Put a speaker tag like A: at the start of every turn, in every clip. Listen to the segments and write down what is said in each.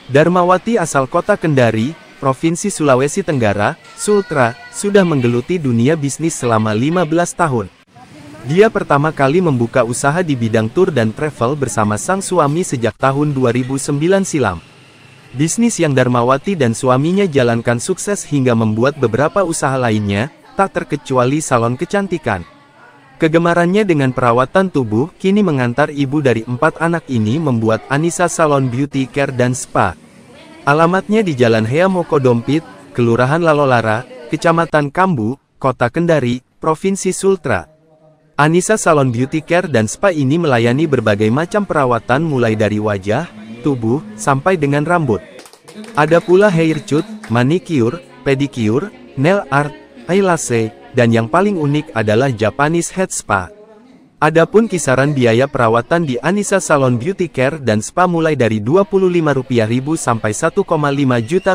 A: Darmawati asal kota Kendari, Provinsi Sulawesi Tenggara, Sultra, sudah menggeluti dunia bisnis selama 15 tahun. Dia pertama kali membuka usaha di bidang tour dan travel bersama sang suami sejak tahun 2009 silam. Bisnis yang Darmawati dan suaminya jalankan sukses hingga membuat beberapa usaha lainnya, tak terkecuali salon kecantikan. Kegemarannya dengan perawatan tubuh kini mengantar ibu dari 4 anak ini membuat Anissa Salon Beauty Care dan Spa. Alamatnya di Jalan Heamoko Dompit, Kelurahan Lalolara, Kecamatan Kambu, Kota Kendari, Provinsi Sultra. Anissa Salon Beauty Care dan Spa ini melayani berbagai macam perawatan mulai dari wajah, tubuh, sampai dengan rambut. Ada pula hair cut, manicure, pedicure, nail art, eyelash, dan yang paling unik adalah Japanese Head Spa. Adapun kisaran biaya perawatan di Anissa Salon Beauty Care dan Spa mulai dari Rp25.000 sampai Rp1,5 juta.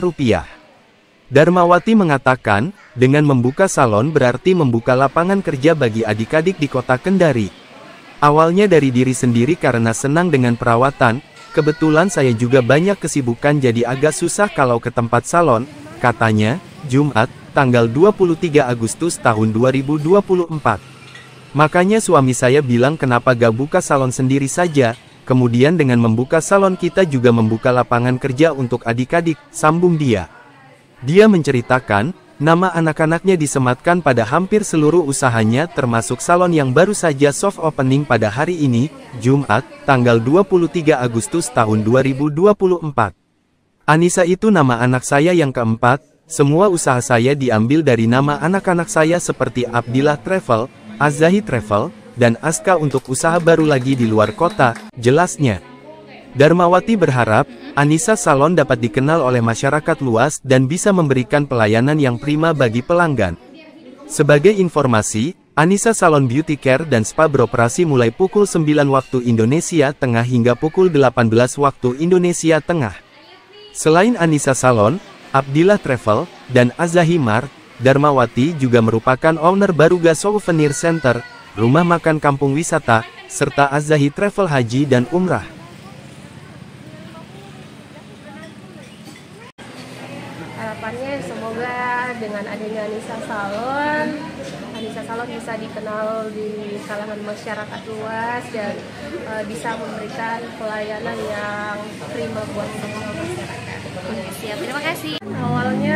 A: Darmawati mengatakan, dengan membuka salon berarti membuka lapangan kerja bagi adik-adik di kota Kendari. Awalnya dari diri sendiri karena senang dengan perawatan, kebetulan saya juga banyak kesibukan jadi agak susah kalau ke tempat salon, katanya, Jumat, tanggal 23 Agustus tahun 2024. Makanya suami saya bilang kenapa gak buka salon sendiri saja, kemudian dengan membuka salon kita juga membuka lapangan kerja untuk adik-adik, sambung dia. Dia menceritakan, nama anak-anaknya disematkan pada hampir seluruh usahanya termasuk salon yang baru saja soft opening pada hari ini, Jumat, tanggal 23 Agustus tahun 2024. Anissa itu nama anak saya yang keempat, semua usaha saya diambil dari nama anak-anak saya seperti Abdillah Travel, Azahi Travel, dan Aska untuk usaha baru lagi di luar kota, jelasnya. Darmawati berharap, Anissa Salon dapat dikenal oleh masyarakat luas dan bisa memberikan pelayanan yang prima bagi pelanggan. Sebagai informasi, Anissa Salon Beauty Care dan Spa beroperasi mulai pukul 9 waktu Indonesia Tengah hingga pukul 18 waktu Indonesia Tengah. Selain Anissa Salon, Abdillah Travel, dan Azahi Mart, Darmawati juga merupakan owner Baruga Souvenir Center, rumah makan kampung wisata, serta Azahi Travel Haji dan Umrah.
B: Harapannya semoga dengan adanya Anissa Salon bisa dikenal di kalangan masyarakat luas dan bisa memberikan pelayanan yang prima buat semua masyarakat.
C: Siap, terima kasih.
B: Awalnya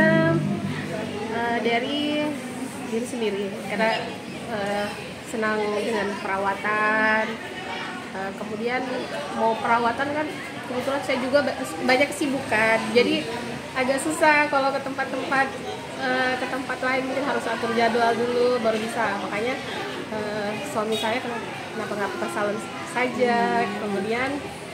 B: dari diri sendiri karena senang dengan perawatan. Kemudian mau perawatan kan kebetulan saya juga banyak kesibukan, jadi agak susah kalau ke tempat lain mungkin harus atur jadwal dulu baru bisa. Makanya suami saya kenapa nggak buka salon saja. Kemudian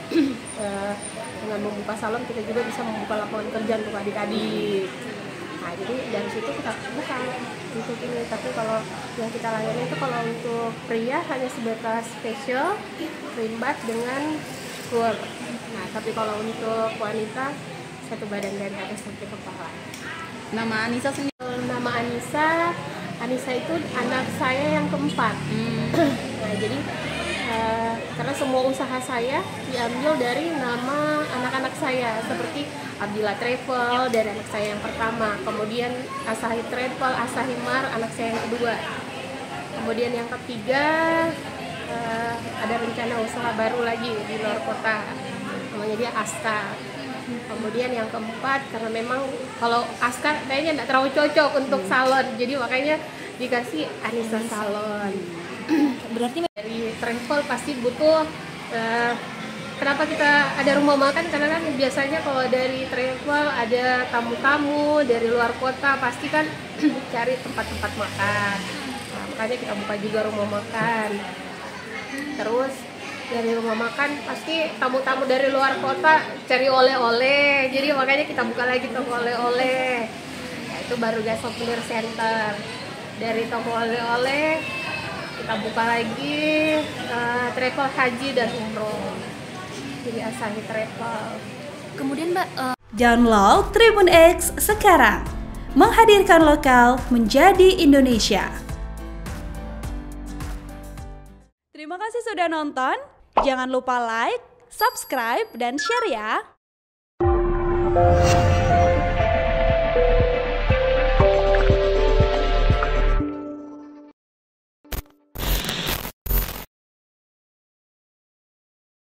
B: dengan membuka salon kita juga bisa membuka lapangan kerja untuk adik-adik. Nah, jadi dari situ kita buka untuk ini. Tapi kalau yang kita layani itu kalau untuk pria hanya sebatas facial, cream bath dengan kur. Nah, tapi kalau untuk wanita satu badan dari atas sampai kepala.
C: Nama Anissa sendiri?
B: Nama Anissa itu anak saya yang keempat. Nah, jadi karena semua usaha saya diambil dari nama anak-anak saya, seperti Abdillah Travel dari anak saya yang pertama, kemudian Azahi Travel, Azahi Mart anak saya yang kedua, kemudian yang ketiga ada rencana usaha baru lagi di luar kota, namanya dia Aska. Kemudian yang keempat, karena memang kalau Aska kayaknya tidak terlalu cocok untuk salon, jadi makanya dikasih Anissa Salon.
C: Berarti
B: dari travel pasti butuh kenapa kita ada rumah makan, karena kan biasanya kalau dari travel ada tamu-tamu dari luar kota pasti kan cari tempat-tempat makan. Nah, makanya kita buka juga rumah makan. Terus dari rumah makan pasti tamu-tamu dari luar kota cari oleh-oleh, jadi makanya kita buka lagi toko oleh-oleh. Nah, itu Baruga Souvenir Center. Dari toko oleh-oleh kita buka lagi travel haji dan umroh, jadi Azahi Travel.
C: kemudian Mbak,
D: Download Tribun X sekarang, menghadirkan lokal menjadi Indonesia. Terima kasih sudah nonton. Jangan lupa like, subscribe, dan share ya.
A: Mbak.